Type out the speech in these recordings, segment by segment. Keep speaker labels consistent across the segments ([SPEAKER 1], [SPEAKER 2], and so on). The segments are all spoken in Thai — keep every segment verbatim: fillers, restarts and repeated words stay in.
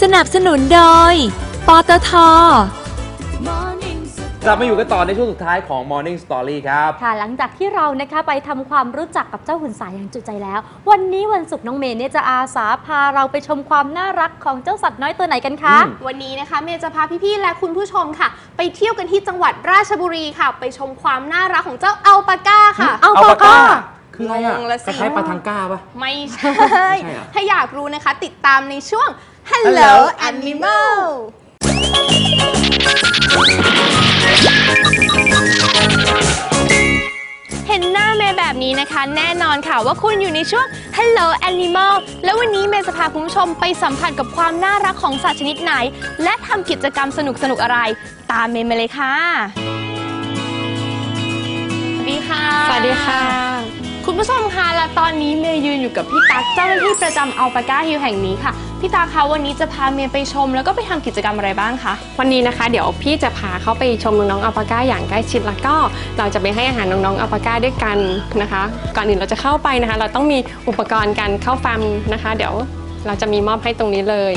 [SPEAKER 1] นับสนุนโดยปตท.
[SPEAKER 2] กลับมาอยู่กันต่อในช่วงสุดท้ายของ Morning Story ครับ
[SPEAKER 1] ค่ะหลังจากที่เรานะคะไปทำความรู้จักกับเจ้าหุ่นสายอย่างจุใจแล้ววันนี้วันศุกร์น้องเมย์เนี่ยจะอาสาพาเราไปชมความน่ารักของเจ้าสัตว์น้อยตัวไหนกันคะ
[SPEAKER 3] วันนี้นะคะเมย์จะพาพี่ๆและคุณผู้ชมค่ะไปเที่ยวกันที่จังหวัดราชบุรีค่ะไปชมความน่ารักของเจ้าอัลปาก้าค่ะ
[SPEAKER 2] อัลปาก้าคืออะไรอ่ะคล้ายปลาทังก้าปะ
[SPEAKER 3] ไม่ใช่ถ้าอยากรู้นะคะติดตามในช่วง Hello Animalเห็นหน้าเมย์แบบนี้นะคะแน่นอนค่ะว่าคุณอยู่ในช่วง Hello Animal แล้ววันนี้เมย์จะพาคุณผู้ชมไปสัมผัสกับความน่ารักของสัตว์ชนิดไหนและทำกิจกรรมสนุกๆอะไรตามเมย์มาเลยค่ะสวัสดีค่ะ
[SPEAKER 4] สวัสดีค่ะ
[SPEAKER 3] คุณผู้ชมคะและตอนนี้เมย์ยืนอยู่กับพี่ตั๊กเจ้าหน้าที่ประจำอัลปาก้าฮิลแห่งนี้ค่ะพี่ตั๊กคะวันนี้จะพาเมย์ไปชมแล้วก็ไปทำกิจกรรมอะไรบ้างคะ
[SPEAKER 4] วันนี้นะคะเดี๋ยวพี่จะพาเขาไปชมน้องๆอัลปาก้าอย่างใกล้ชิดแล้วก็เราจะไปให้อาหารน้องๆอัลปาก้าด้วยกันนะคะก่อนอื่นเราจะเข้าไปนะคะเราต้องมีอุปกรณ์การเข้าฟาร์มนะคะเดี๋ยวเราจะมีมอบให้ตรงนี้เลย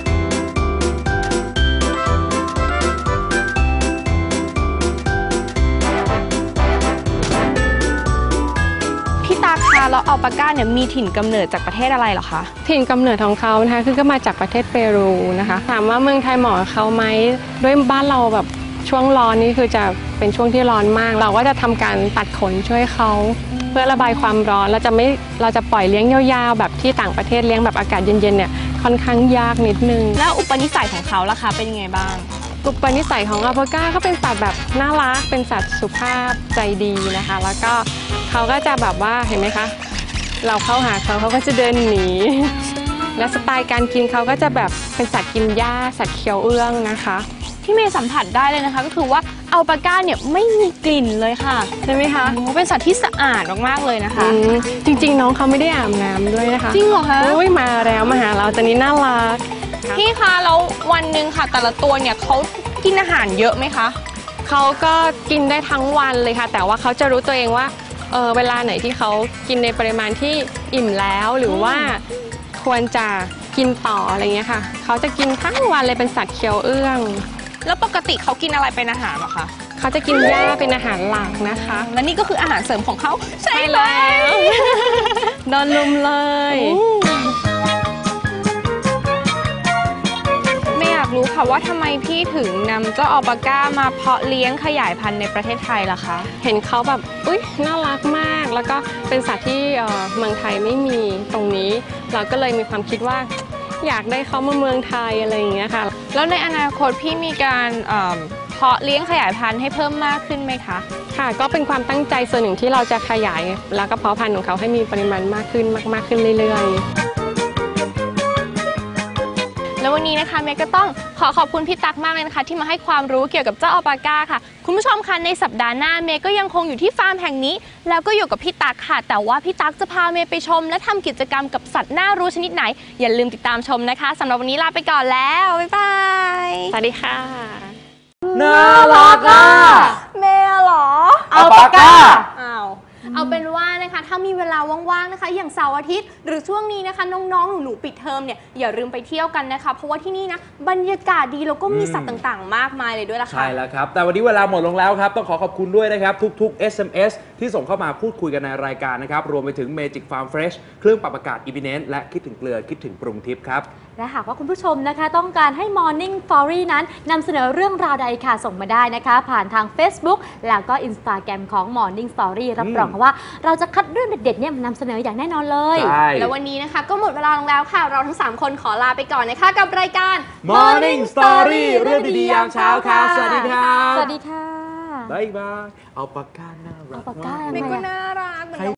[SPEAKER 3] แล้วอัลปาก้าเนี่ยมีถิ่นกำเนิดจากประเทศอะไรเหรอคะ
[SPEAKER 4] ถิ่นกำเนิดของเขานะคะคือก็มาจากประเทศเปรูนะคะถามว่าเมืองไทยเหมาะกับเขาไหมด้วยบ้านเราแบบช่วงร้อนนี่คือจะเป็นช่วงที่ร้อนมากเราก็จะทำการตัดขนช่วยเขาเพื่อระบายความร้อนเราจะไม่เราจะปล่อยเลี้ยงยาวๆแบบที่ต่างประเทศเลี้ยงแบบอากาศเย็นๆเนี่ยค่อนข้างยากนิดนึง
[SPEAKER 3] แล้วอุปนิสัยของเขาล่ะคะเป็นยังไงบ้าง
[SPEAKER 4] อุปนิสัยของอัลปาก้าเขาเป็นสัตว์แบบน่ารักเป็นสัตว์สุภาพใจดีนะคะแล้วก็เขาก็จะแบบว่าเห็นไหมคะเราเข้าหาเขาเขาก็จะเดินหนีและสไตล์การกินเขาก็จะแบบเป็นสัตว์กินหญ้าสัตว์เคี้ยวเอื้องนะคะ
[SPEAKER 3] ที่เมย์สัมผัสได้เลยนะคะก็คือว่าอัลปาก้าเนี่ยไม่มีกลิ่นเลยค่ะ
[SPEAKER 4] ใช่ไหมคะ
[SPEAKER 3] เป็นสัตว์ที่สะอาดมากๆเลยนะคะ
[SPEAKER 4] จริงๆน้องเขาไม่ได้อาบน้ำด้วยนะคะ
[SPEAKER 3] จริงเหรอคะ
[SPEAKER 4] อุ้ยมาแล้วมาหาเราตอนนี้น่ารัก
[SPEAKER 3] พี่คะแล้ววันหนึ่งค่ะแต่ละตัวเนี่ยเขากินอาหารเยอะไหมคะ
[SPEAKER 4] เขาก็กินได้ทั้งวันเลยค่ะแต่ว่าเขาจะรู้ตัวเองว่าเออเวลาไหนที่เขากินในปริมาณที่อิ่มแล้วหรือว่าควรจะกินต่ออะไรเงี้ยค่ะเขาจะกินทั้งวันเลยเป็นสัตว์เคี้ยวเอื้อง
[SPEAKER 3] แล้วปกติเขากินอะไรเป็นอาหารหรอคะ
[SPEAKER 4] เขาจะกินหญ้าเป็นอาหารหลักนะคะ
[SPEAKER 3] และนี่ก็คืออาหารเสริมของเขา
[SPEAKER 4] ใช่แล้วโดนลุมเลย
[SPEAKER 3] รู้ค่ะว่าทำไมพี่ถึงนำเจ้าอัลปาก้ามาเพาะเลี้ยงขยายพันธุ์ในประเทศไทยล่ะคะ
[SPEAKER 4] เห็นเขาแบบอุ๊ยน่ารักมากแล้วก็เป็นสัตว์ที่เมืองไทยไม่มีตรงนี้เราก็เลยมีความคิดว่าอยากได้เขามาเมืองไทยอะไรอย่างเงี้ยค่ะ
[SPEAKER 3] แล้วในอนาคตพี่มีการเพาะเลี้ยงขยายพันธุ์ให้เพิ่มมากขึ้นไหมคะ
[SPEAKER 4] ค่ะก็เป็นความตั้งใจส่วนหนึ่งที่เราจะขยายแล้วก็เพาะพันธุ์ของเขาให้มีปริมาณมากขึ้นมากๆขึ้นเรื่อยๆ
[SPEAKER 3] แล้ววันนี้นะคะเมย์ก็ต้องขอขอบคุณพี่ตั๊กมากเลยนะคะที่มาให้ความรู้เกี่ยวกับเจ้าอัลปาก้าค่ะคุณผู้ชมคะในสัปดาห์หน้าเมย์ก็ยังคงอยู่ที่ฟาร์มแห่งนี้แล้วก็อยู่กับพี่ตั๊กค่ะแต่ว่าพี่ตั๊กจะพาเมย์ไปชมและทำกิจกรรมกับสัตว์น่ารู้ชนิดไหนอย่าลืมติดตามชมนะคะสำหรับวันนี้ลาไปก่อนแล้วบ๊ายบาย
[SPEAKER 4] สวัสดีค่ะ
[SPEAKER 2] น่ารักอ่ะ
[SPEAKER 3] เมย์เหรอ
[SPEAKER 2] อัลปาก้า
[SPEAKER 3] อ้าวเอาเป็นว่านะคะถ้ามีเวลาว่างๆนะคะอย่างเสาร์อาทิตย์หรือช่วงนี้นะคะน้องๆหนูๆปิดเทอมเนี่ยอย่าลืมไปเที่ยวกันนะคะเพราะว่าที่นี่นะบรรยากาศดีแล้วก็มีสัตว์ต่างๆมากมายเลยด้วยล่ะค่ะ
[SPEAKER 2] ใช่แล้วครับแต่วันนี้เวลาหมดลงแล้วครับต้องขอขอบคุณด้วยนะครับทุกๆ เอส เอ็ม เอส ที่ส่งเข้ามาพูดคุยกันในรายการนะครับรวมไปถึง Magic Farm Fresh เครื่องปรับอากาศ Imminent และคิดถึงเกลือคิดถึงปรุงทิพย์ครับ
[SPEAKER 1] และหากว่าคุณผู้ชมนะคะต้องการให้ Morning Story นั้นนำเสนอเรื่องราวใดค่ะส่งมาได้นะคะผ่านทาง Facebook แล้วก็ Instagram ของ Morning Story รับรองว่าเราจะคัดเรื่องเด็ดๆเนี่ยมานำเสนออย่างแน่นอนเลย
[SPEAKER 3] แล้ววันนี้นะคะก็หมดเวลาลงแล้วค่ะเราทั้งสามคนขอลาไปก่อนนะคะกับรายการ
[SPEAKER 2] Morning Story เรื่องดีๆยามเช้าครับสวัสดีครับ
[SPEAKER 1] สวัสดีค่ะ
[SPEAKER 2] บ๊ายบายอัลปาก้าน่ารัก
[SPEAKER 3] ไม่ก็น่ารัก